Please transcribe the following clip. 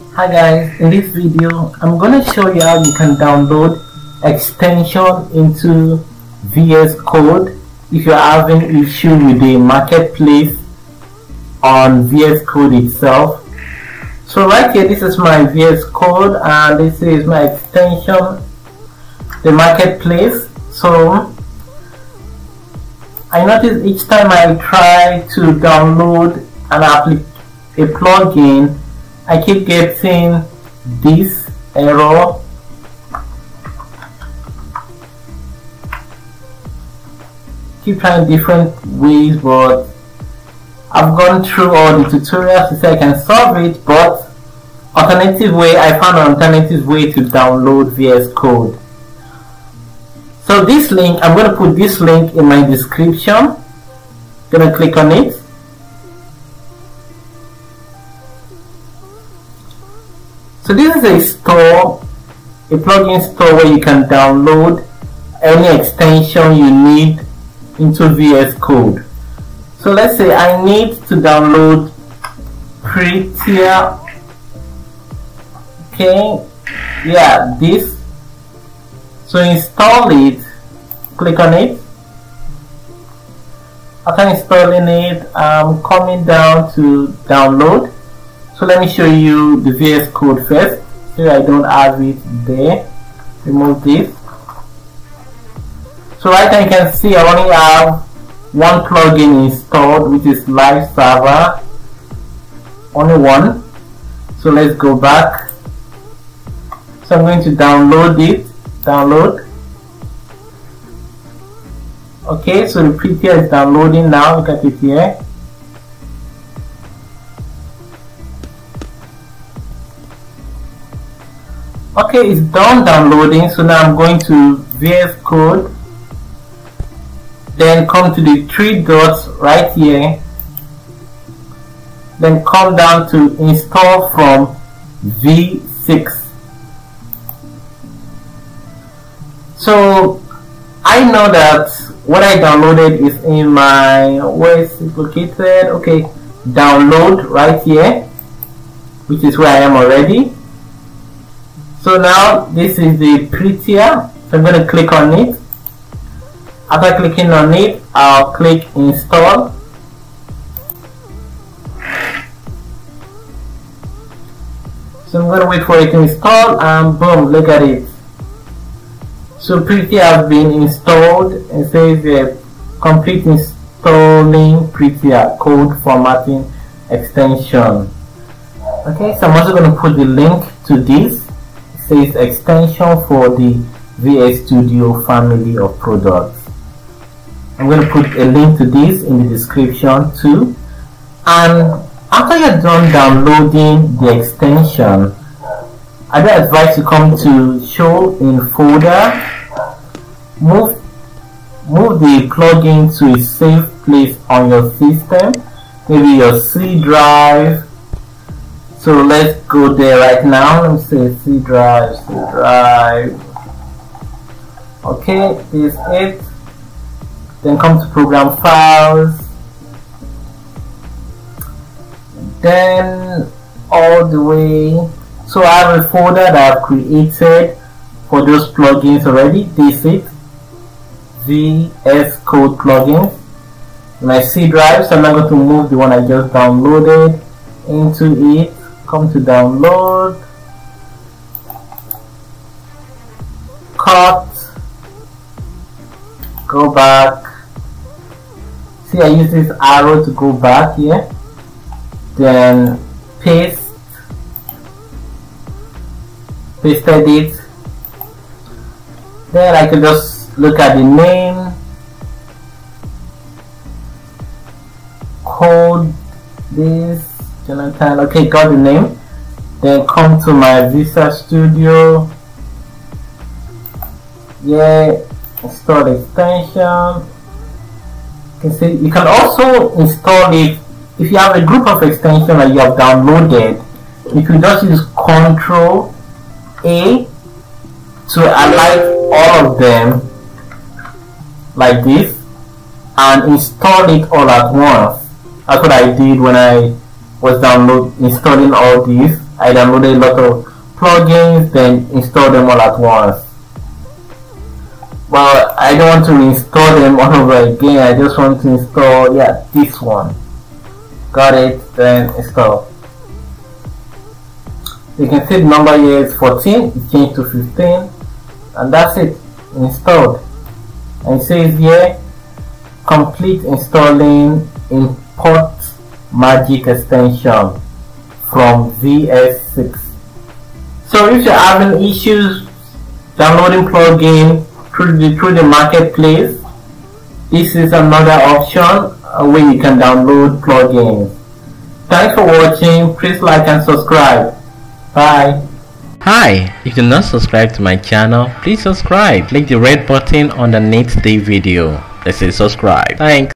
Hi guys, in this video I'm going to show you how you can download extension into VS Code if you're having issue with the marketplace on VS Code itself. So right here, this is my VS Code and this is my extension, the marketplace. So I notice each time I try to download a plugin, I keep getting this error. Keep trying different ways, but I've gone through all the tutorials to say I can solve it, but I found an alternative way to download VS Code. So this link, I'm going to put this link in my description. Going to click on it. So this is a store, a plugin store where you can download any extension you need into VS Code. So let's say I need to download Prettier. Okay, yeah, this. So install it, click on it. After installing it, I'm coming down to download. So let me show you the VS Code first. So I don't have it there. Remove this. So right now you can see I only have one plugin installed, which is Live Server. Only one. So let's go back. So I'm going to download it. Download. Okay, so the Prettier is downloading now. Look at it here. Okay, it's done downloading. So now I'm going to VS Code. Then come to the three dots right here. Then come down to install from V6. So I know that what I downloaded is in my, where is it located? Okay, download right here, which is where I am already. So now this is the Prettier. So I'm going to click on it. After clicking on it, I'll click install. So I'm going to wait for it to install and boom, look at it. So Prettier has been installed and says complete installing Prettier code formatting extension. Okay, so I'm also going to put the link to this. It says extension for the VS Studio family of products. I'm going to put a link to this in the description too. And after you're done downloading the extension, I do advise you come to show in folder, move the plugin to a safe place on your system, maybe your C drive. So let's go there right now. Let me say C drive. Okay, this is it. Then come to program files. Then all the way. So I have a folder that I've created for those plugins already. This is VS Code plugins. My C drive. So I'm not going to move the one I just downloaded into it. Come to download. Cut. Go back. See, I use this arrow to go back here. Then pasted it. Then I can just look at the name, code this, Jonathan. Okay, got the name. Then come to my Visual Studio. Yeah, install extension. You can also install it if you have a group of extensions that you have downloaded. You can just use Ctrl A to highlight all of them like this and install it all at once. That's what I did when I was installing all these. I downloaded a lot of plugins, then install them all at once. Well, I don't want to reinstall them all over again. I just want to install, this one. Got it, then install. You can see the number here is 14, it changed to 15, and that's it, installed. And it says here, complete installing import magic extension from VS6. So if you're having issues downloading plugin through the marketplace, this is another option where you can download plugins. Thanks for watching. Please like and subscribe. Bye. Hi, if you're not subscribed to my channel, please subscribe. Click the red button underneath the video that says subscribe. Thanks.